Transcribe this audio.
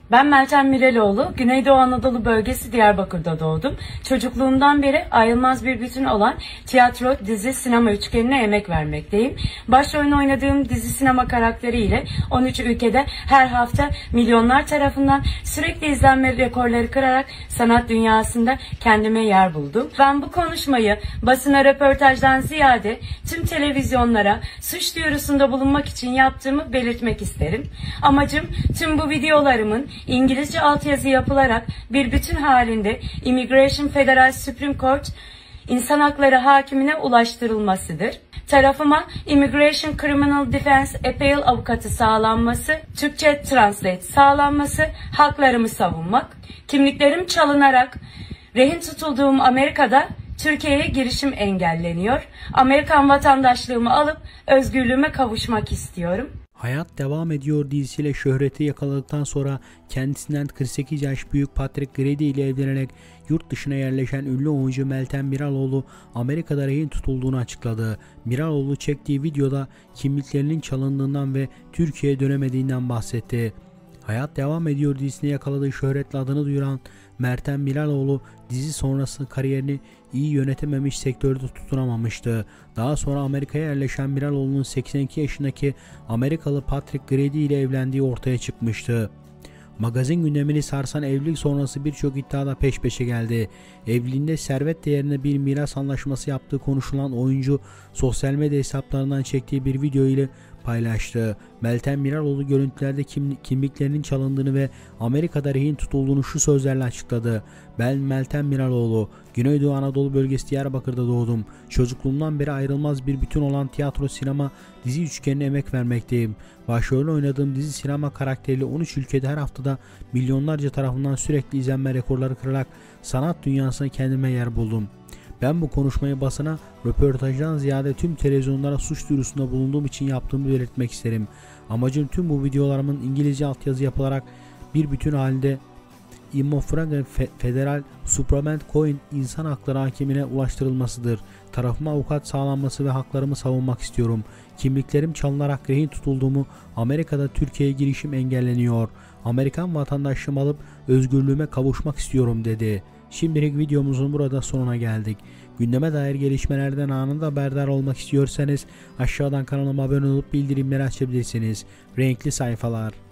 Ben Meltem Mireloğlu, Güneydoğu Anadolu bölgesi Diyarbakır'da doğdum. Çocukluğumdan beri ayrılmaz bir bütün olan tiyatro, dizi, sinema üçgenine emek vermekteyim. Başrolünü oynadığım dizi sinema karakteriyle 13 ülkede her hafta milyonlar tarafından sürekli izlenme rekorları kırarak sanat dünyasında kendime yer buldum. Ben bu konuşmayı basına röportajdan ziyade tüm televizyonlara suç duyurusunda bulunmak için yaptığımı belirtmek isterim. Amacım tüm bu videolarımın İngilizce altyazı yapılarak bir bütün halinde Immigration Federal Supreme Court İnsan Hakları Hakimine ulaştırılmasıdır. Tarafıma Immigration Criminal Defense Appeal avukatı sağlanması, Türkçe translate sağlanması, haklarımı savunmak, kimliklerim çalınarak rehin tutulduğum Amerika'da Türkiye'ye girişim engelleniyor. Amerikan vatandaşlığımı alıp özgürlüğüme kavuşmak istiyorum. Hayat Devam Ediyor dizisiyle şöhreti yakaladıktan sonra kendisinden 48 yaş büyük Patrick Grady ile evlenerek yurt dışına yerleşen ünlü oyuncu Meltem Miraloğlu Amerika'da rehin tutulduğunu açıkladı. Miraloğlu çektiği videoda kimliklerinin çalındığından ve Türkiye'ye dönemediğinden bahsetti. Hayat Devam Ediyor dizisine yakaladığı şöhretle adını duyuran Meltem Miraloğlu dizi sonrası kariyerini iyi yönetememiş, sektörde tutunamamıştı. Daha sonra Amerika'ya yerleşen Miraloğlu'nun 82 yaşındaki Amerikalı Patrick Grady ile evlendiği ortaya çıkmıştı. Magazin gündemini sarsan evlilik sonrası birçok iddiada peş peşe geldi. Evliliğinde servet değerinde bir miras anlaşması yaptığı konuşulan oyuncu sosyal medya hesaplarından çektiği bir video ile paylaştı. Meltem Miraloğlu görüntülerde kimliklerinin çalındığını ve Amerika'da rehin tutulduğunu şu sözlerle açıkladı. Ben Meltem Miraloğlu, Güneydoğu Anadolu bölgesi Diyarbakır'da doğdum. Çocukluğumdan beri ayrılmaz bir bütün olan tiyatro, sinema, dizi üçgenine emek vermekteyim. Başrolünü oynadığım dizi sinema karakteriyle 13 ülkede her haftada milyonlarca tarafından sürekli izlenme rekorları kırarak sanat dünyasına kendime yer buldum. Ben bu konuşmayı basına röportajdan ziyade tüm televizyonlara suç duyurusunda bulunduğum için yaptığımı belirtmek isterim. Amacım tüm bu videolarımın İngilizce altyazı yapılarak bir bütün halinde Immigration Federal Supreme Court İnsan Hakları Hakimine ulaştırılmasıdır. Tarafıma avukat sağlanması ve haklarımı savunmak istiyorum. Kimliklerim çalınarak rehin tutulduğumu, Amerika'da Türkiye'ye girişim engelleniyor. Amerikan vatandaşlığımı alıp özgürlüğüme kavuşmak istiyorum dedi. Şimdilik videomuzun burada sonuna geldik. Gündeme dair gelişmelerden anında haberdar olmak istiyorsanız aşağıdan kanalıma abone olup bildirimleri açabilirsiniz. Renkli sayfalar.